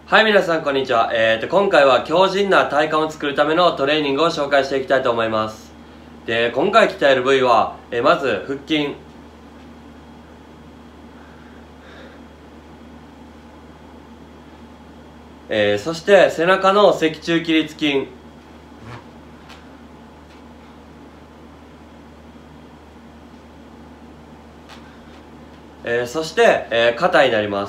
はい、皆さんこんにちは。今回は強靭な体幹を作るためのトレーニングを紹介していきたいと思います。で、今回鍛える部位は、まず腹筋、そして背中の脊柱起立筋、そして、肩になります。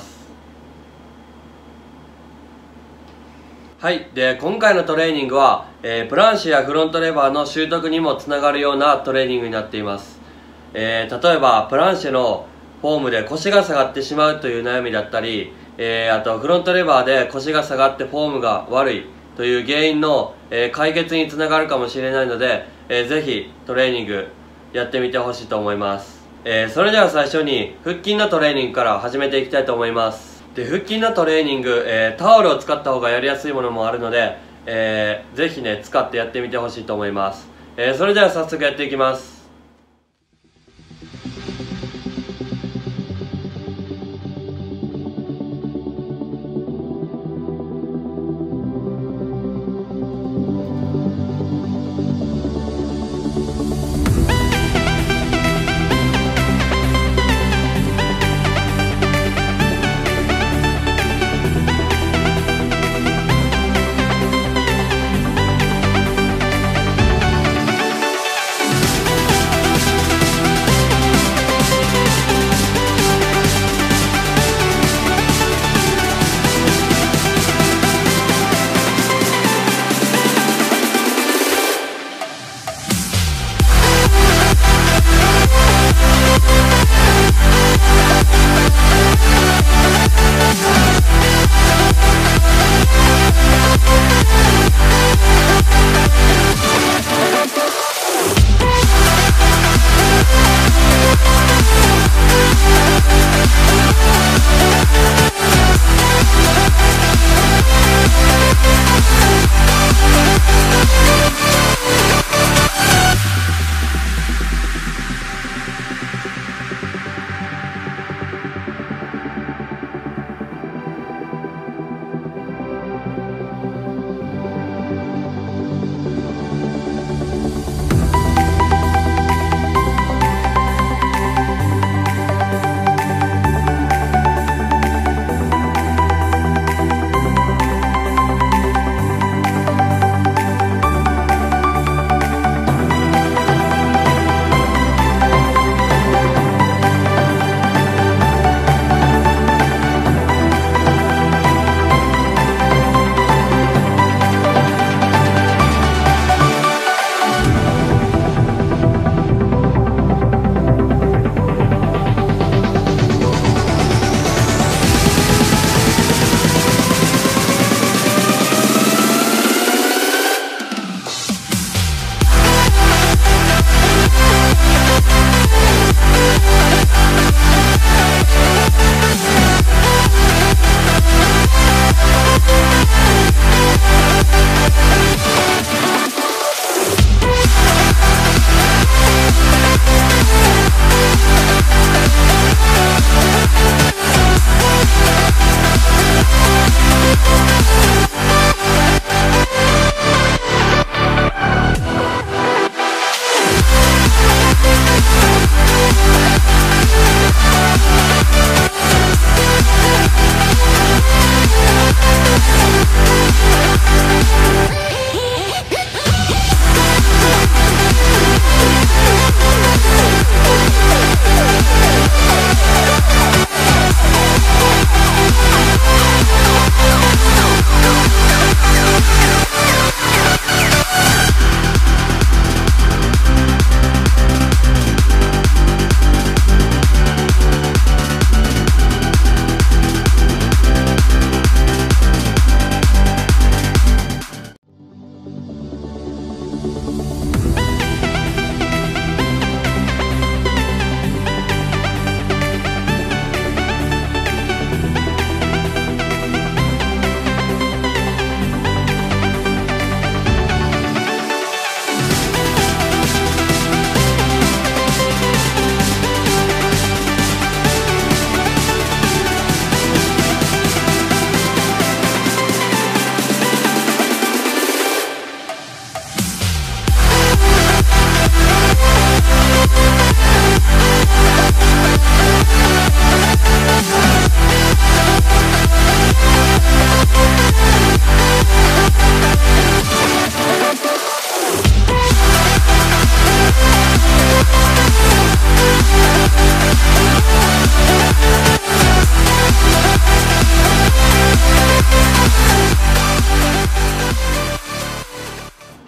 はい。で、今回のトレーニングは、プランシュやフロントレバーの習得にもつながるようなトレーニングになっています。例えば、プランシュのフォームで腰が下がってしまうという悩みだったり、あとフロントレバーで腰が下がってフォームが悪いという原因の、解決につながるかもしれないので、ぜひトレーニングやってみてほしいと思います。それでは最初に腹筋のトレーニングから始めていきたいと思います。で、腹筋のトレーニング、タオルを使った方がやりやすいものもあるので、ぜひね使ってやってみてほしいと思います。それでは早速やっていきます。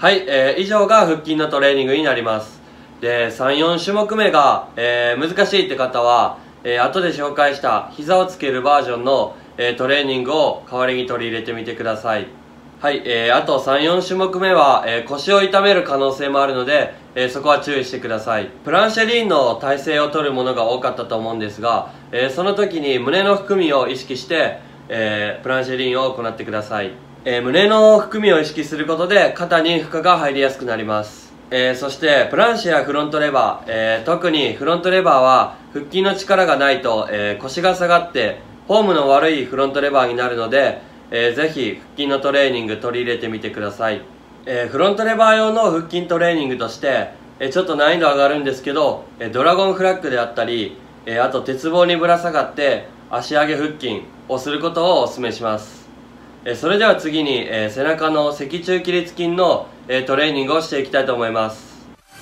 はい、以上が腹筋のトレーニングになります。で、3、4種目目が、難しいって方は、後で紹介した膝をつけるバージョンの、トレーニングを代わりに取り入れてみてください。はい、あと3、4種目目は、腰を痛める可能性もあるので、そこは注意してください。プランシェリーンの体勢を取るものが多かったと思うんですが、その時に胸の含みを意識して、プランシェリーンを行ってください。胸の含みを意識することで肩に負荷が入りやすくなります。そしてプランシェやフロントレバー、特にフロントレバーは腹筋の力がないと、腰が下がってフォームの悪いフロントレバーになるので、ぜひ腹筋のトレーニング取り入れてみてください。フロントレバー用の腹筋トレーニングとして、ちょっと難易度上がるんですけど、ドラゴンフラッグであったり、あと鉄棒にぶら下がって足上げ腹筋をすることをお勧めします。それでは次に、背中の脊柱起立筋の、トレーニングをしていきたいと思います。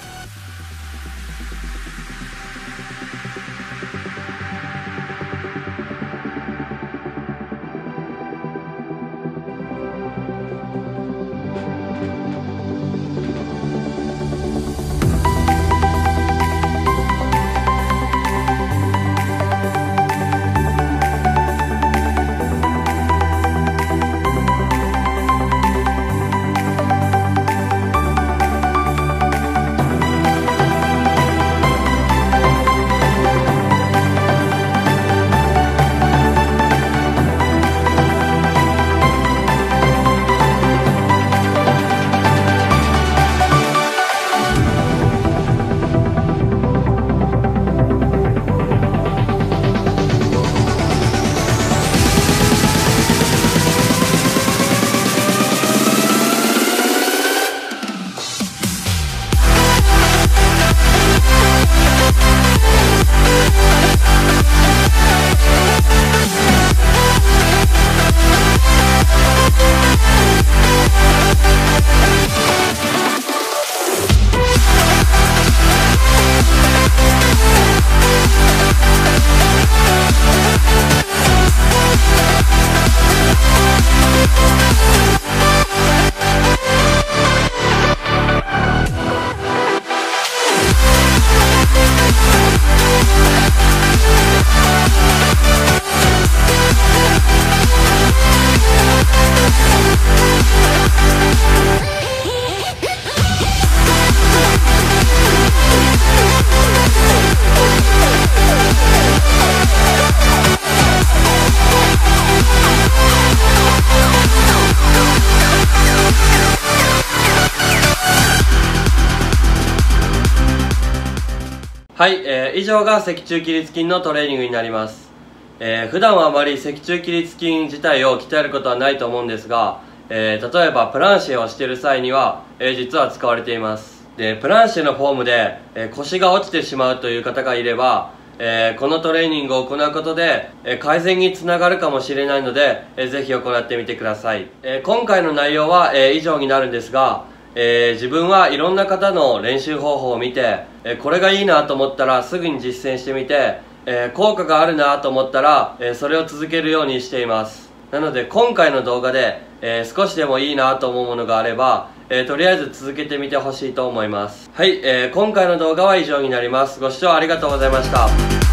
はい、以上が脊柱起立筋のトレーニングになります。普段はあまり脊柱起立筋自体を鍛えることはないと思うんですが、例えばプランシェをしている際には、実は使われています。で、プランシェのフォームで、腰が落ちてしまうという方がいれば、このトレーニングを行うことで、改善につながるかもしれないので、ぜひ行ってみてください。今回の内容は、以上になるんですが、自分はいろんな方の練習方法を見て、これがいいなと思ったらすぐに実践してみて、効果があるなと思ったら、それを続けるようにしています。なので今回の動画で、少しでもいいなと思うものがあれば、とりあえず続けてみてほしいと思います。はい、今回の動画は以上になります。ご視聴ありがとうございました。